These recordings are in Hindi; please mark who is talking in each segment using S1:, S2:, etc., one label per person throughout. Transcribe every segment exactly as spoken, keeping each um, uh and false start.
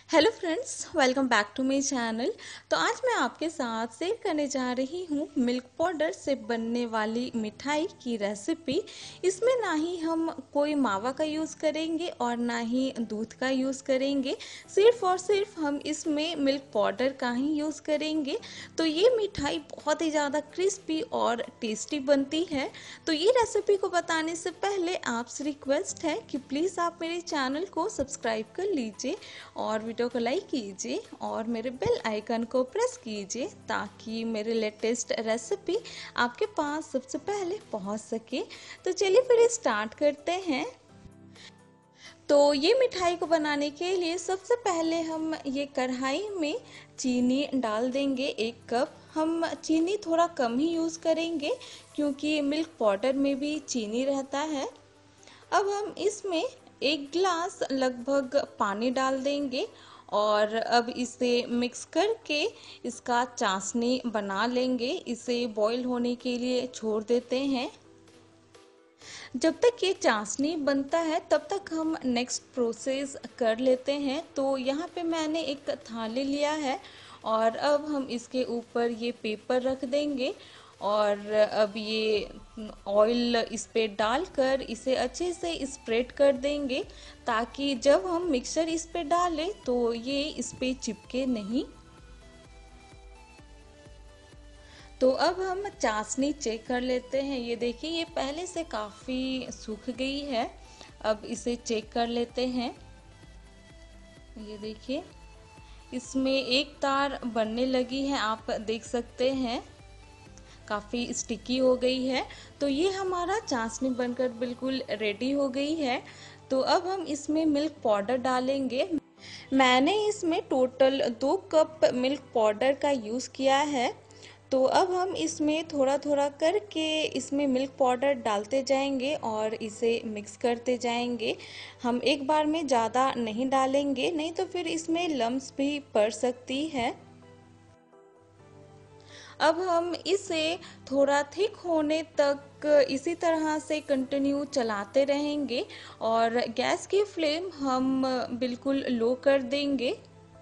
S1: Hello friends, welcome back to my channel. तो आज मैं आपके साथ शेयर करने जा रही हूँ मिल्क पाउडर से बनने वाली मिठाई की रेसिपी। इसमें ना ही हम कोई मावा का यूज़ करेंगे और ना ही दूध का यूज़ करेंगे, सिर्फ और सिर्फ हम इसमें मिल्क पाउडर का ही यूज़ करेंगे। तो ये मिठाई बहुत ही ज़्यादा क्रिस्पी और टेस्टी बनती है। तो ये रेसिपी को बताने से पहले आपसे रिक्वेस्ट है कि प्लीज़ आप मेरे चैनल को सब्सक्राइब कर लीजिए और वीडियो को लाइक कीजिए और मेरे बेल आइकन को प्रेस कीजिए ताकि मेरे लेटेस्ट रेसिपी आपके पास सबसे पहले पहुंच सके। तो चलिए फिर स्टार्ट करते हैं। तो ये मिठाई को बनाने के लिए सबसे पहले हम ये कढ़ाई में चीनी डाल देंगे। एक कप हम चीनी थोड़ा कम ही यूज़ करेंगे क्योंकि मिल्क पाउडर में भी चीनी रहता है। अब हम इसमें एक गिलास लगभग पानी डाल देंगे और अब इसे मिक्स करके इसका चाशनी बना लेंगे। इसे बॉईल होने के लिए छोड़ देते हैं। जब तक ये चाशनी बनता है तब तक हम नेक्स्ट प्रोसेस कर लेते हैं। तो यहाँ पे मैंने एक थाली लिया है और अब हम इसके ऊपर ये पेपर रख देंगे और अब ये ऑयल इस पे डालकर इसे अच्छे से स्प्रेड कर देंगे ताकि जब हम मिक्सचर इस पे डालें तो ये इस पे चिपके नहीं। तो अब हम चाशनी चेक कर लेते हैं। ये देखिए, ये पहले से काफ़ी सूख गई है। अब इसे चेक कर लेते हैं। ये देखिए, इसमें एक तार बनने लगी है, आप देख सकते हैं काफ़ी स्टिकी हो गई है। तो ये हमारा चाशनी बनकर बिल्कुल रेडी हो गई है। तो अब हम इसमें मिल्क पाउडर डालेंगे। मैंने इसमें टोटल दो कप मिल्क पाउडर का यूज़ किया है। तो अब हम इसमें थोड़ा थोड़ा करके इसमें मिल्क पाउडर डालते जाएंगे और इसे मिक्स करते जाएंगे। हम एक बार में ज़्यादा नहीं डालेंगे, नहीं तो फिर इसमें लम्स भी पड़ सकती है। अब हम इसे थोड़ा थिक होने तक इसी तरह से कंटिन्यू चलाते रहेंगे और गैस की फ्लेम हम बिल्कुल लो कर देंगे।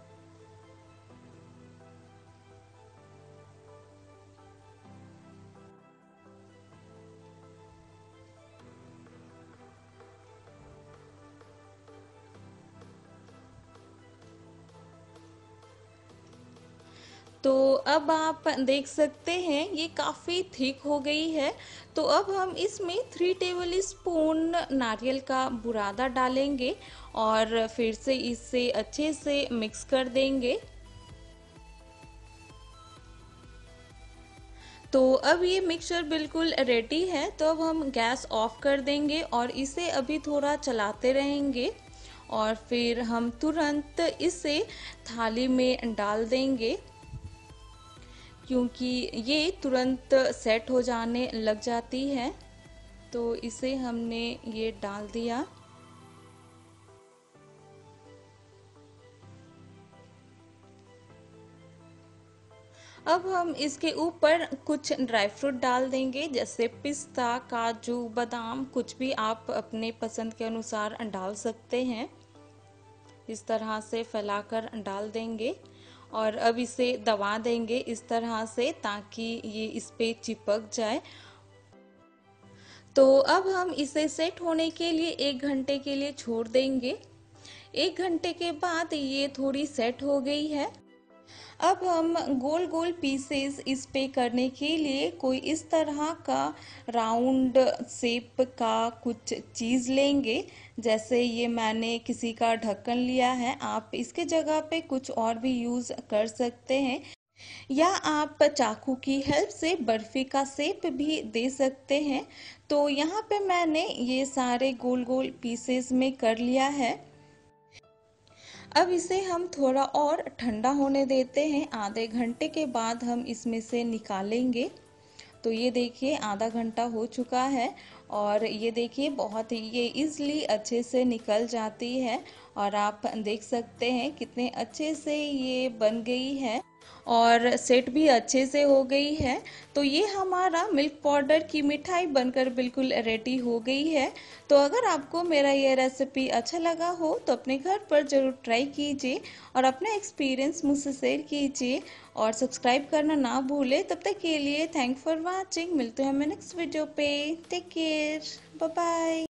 S1: तो अब आप देख सकते हैं ये काफ़ी थिक हो गई है। तो अब हम इसमें थ्री टेबल स्पून नारियल का बुरादा डालेंगे और फिर से इसे अच्छे से मिक्स कर देंगे। तो अब ये मिक्सचर बिल्कुल रेडी है। तो अब हम गैस ऑफ कर देंगे और इसे अभी थोड़ा चलाते रहेंगे और फिर हम तुरंत इसे थाली में डाल देंगे क्योंकि ये तुरंत सेट हो जाने लग जाती है। तो इसे हमने ये डाल दिया। अब हम इसके ऊपर कुछ ड्राई फ्रूट डाल देंगे जैसे पिस्ता, काजू, बादाम, कुछ भी आप अपने पसंद के अनुसार डाल सकते हैं। इस तरह से फैलाकर डाल देंगे और अब इसे दबा देंगे इस तरह से ताकि ये इस पे चिपक जाए। तो अब हम इसे सेट होने के लिए एक घंटे के लिए छोड़ देंगे। एक घंटे के बाद ये थोड़ी सेट हो गई है। अब हम गोल गोल पीसेस इस पे करने के लिए कोई इस तरह का राउंड शेप का कुछ चीज़ लेंगे। जैसे ये मैंने किसी का ढक्कन लिया है, आप इसके जगह पे कुछ और भी यूज़ कर सकते हैं या आप चाकू की हेल्प से बर्फ़ी का शेप भी दे सकते हैं। तो यहाँ पे मैंने ये सारे गोल गोल पीसेस में कर लिया है। अब इसे हम थोड़ा और ठंडा होने देते हैं। आधे घंटे के बाद हम इसमें से निकालेंगे। तो ये देखिए, आधा घंटा हो चुका है और ये देखिए बहुत ही ये इजली अच्छे से निकल जाती है और आप देख सकते हैं कितने अच्छे से ये बन गई है और सेट भी अच्छे से हो गई है। तो ये हमारा मिल्क पाउडर की मिठाई बनकर बिल्कुल रेडी हो गई है। तो अगर आपको मेरा ये रेसिपी अच्छा लगा हो तो अपने घर पर ज़रूर ट्राई कीजिए और अपना एक्सपीरियंस मुझसे शेयर कीजिए और सब्सक्राइब करना ना भूलें। तब तक के लिए थैंक फॉर वाचिंग। मिलते हैं हमें नेक्स्ट वीडियो पे। Take care, bye bye.